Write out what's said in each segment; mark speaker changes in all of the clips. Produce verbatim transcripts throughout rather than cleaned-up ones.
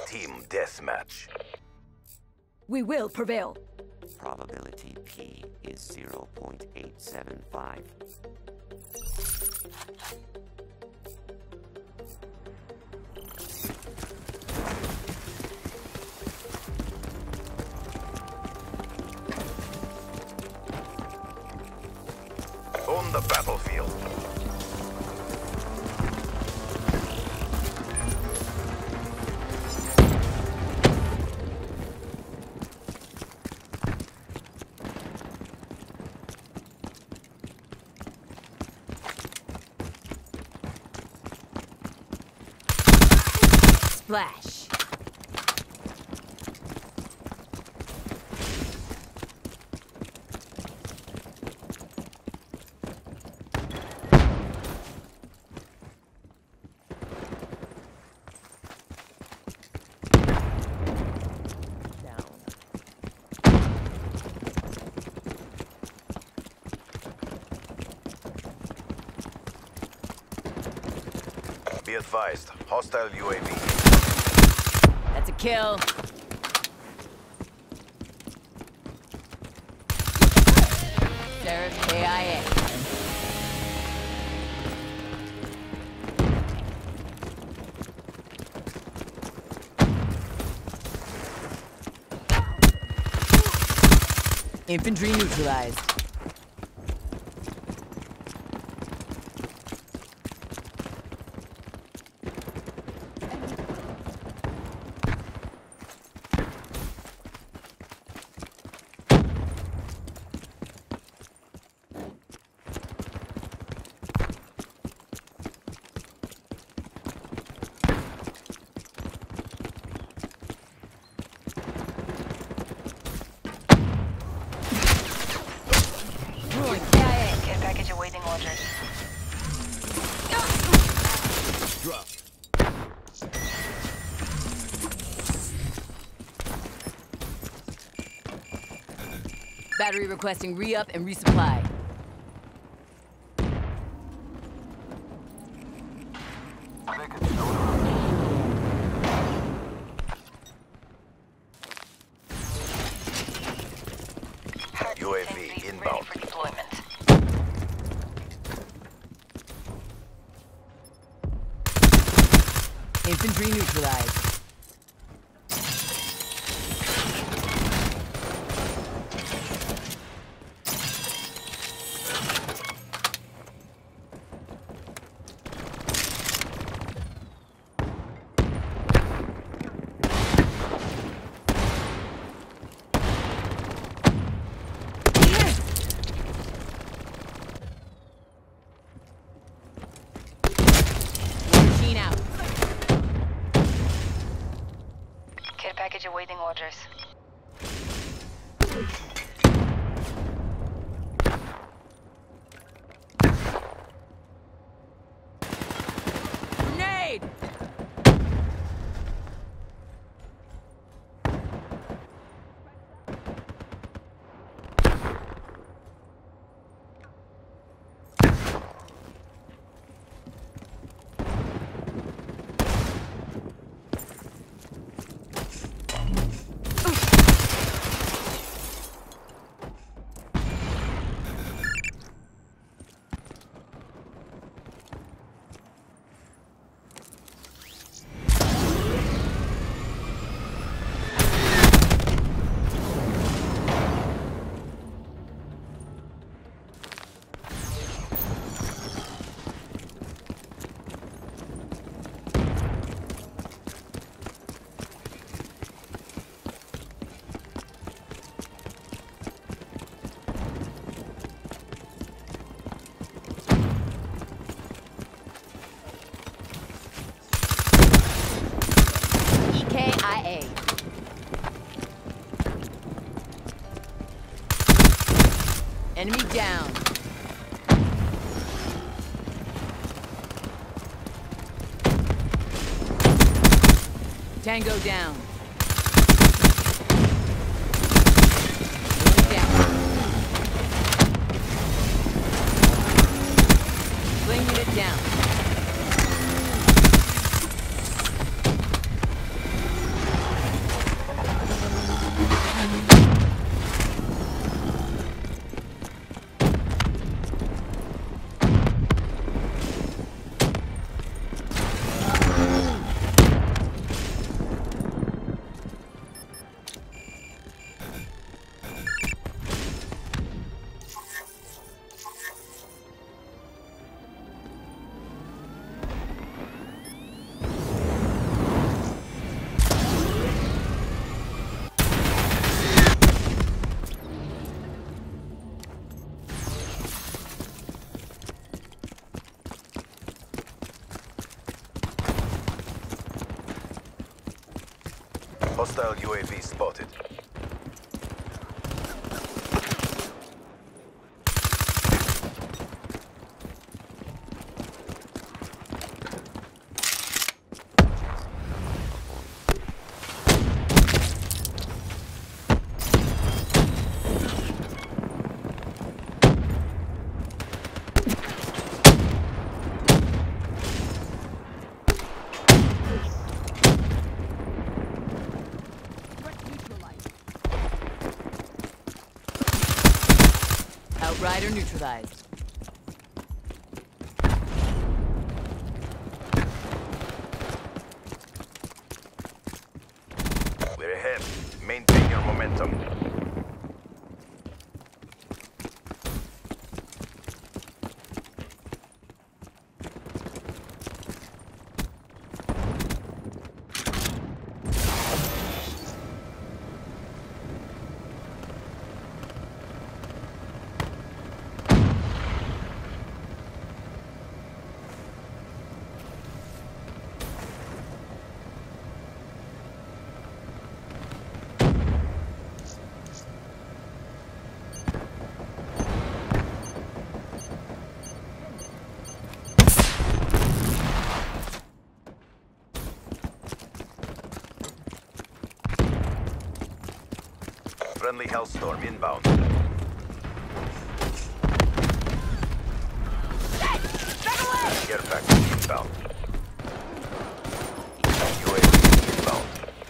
Speaker 1: Team deathmatch.
Speaker 2: We will prevail.
Speaker 3: Probability P is zero point eight seven five.
Speaker 1: On the battlefield.
Speaker 2: Splash.
Speaker 1: Be advised, hostile U A V.
Speaker 2: That's a kill. Sheriff A I A. Infantry neutralized.
Speaker 4: Care package awaiting orders.
Speaker 1: Drop.
Speaker 2: Battery requesting re-up and resupply.
Speaker 1: U A V inbound.
Speaker 4: For deployment.
Speaker 2: Infantry neutralized. Machine out.
Speaker 4: Care package awaiting orders.
Speaker 2: Grenade! K I A. Enemy down. Tango down. Enemy down. Fling unit down.
Speaker 1: Hostile U A V spotted.
Speaker 2: Outrider neutralized.
Speaker 1: We're ahead. Maintain your momentum. Friendly Hellstorm inbound. Care package inbound. U A V inbound.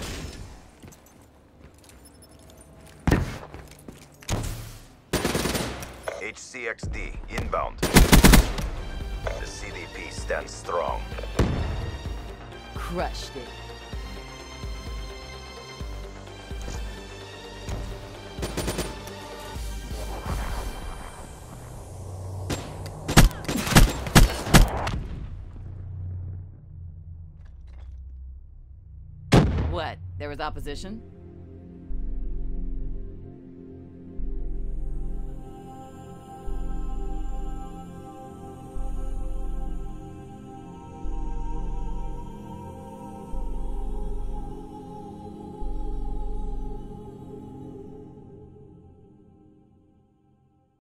Speaker 1: H C X D inbound. The C D P stands strong.
Speaker 2: Crushed it. What? There was opposition?